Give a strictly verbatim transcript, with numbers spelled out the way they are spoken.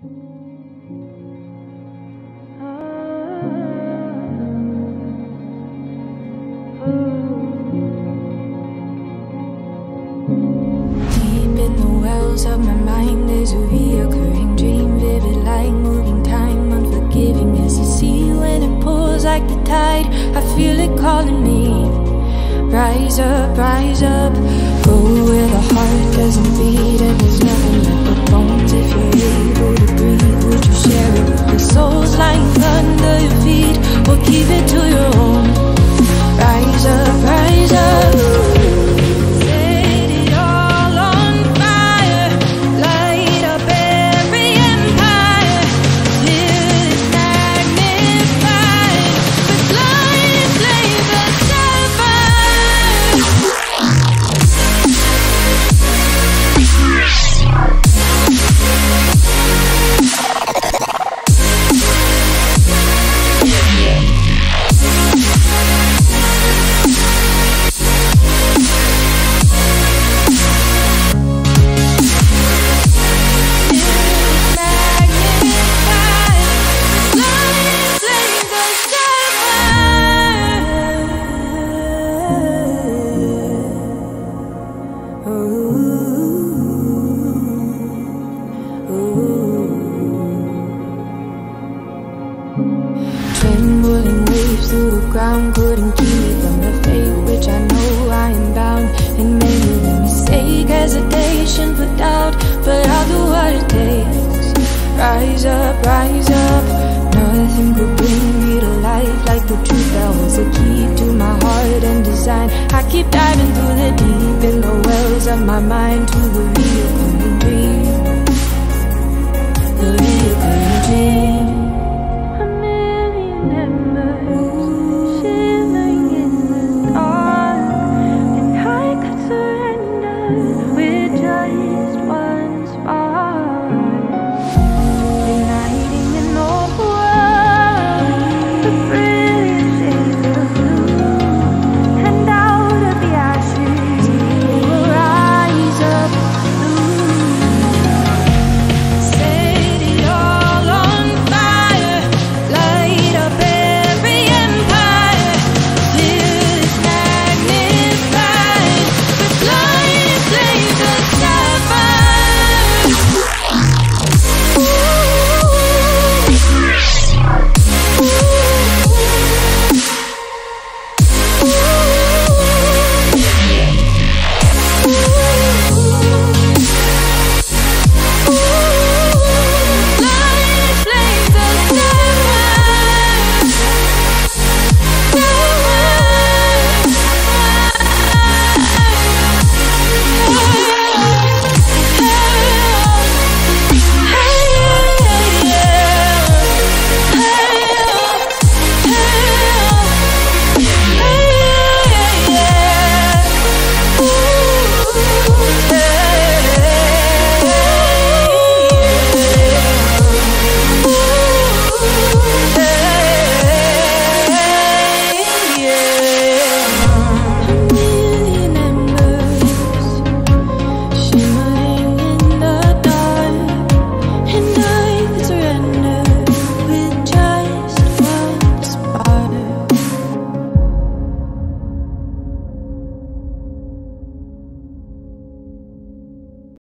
Deep in the wells of my mind, there's a reoccurring dream, vivid like moving time, unforgiving as the sea when it pours like the tide. I feel it calling me. Rise up, rise up, go where the heart doesn't beat and there's nothing left but bones. If you're able to breathe, would you share it with the souls lying under your feet, or keep it to your own? Rise up, rise up. Trembling waves through the ground couldn't keep me from the fate which I know I am bound. And maybe the mistake, hesitation, put doubt, but I'll do what it takes. Rise up, rise up. Nothing could bring me to life like the truth that was the key to my heart and design. I keep diving through the deep in the wells of my mind to the reoccurring dream, the reoccurring dream. Just one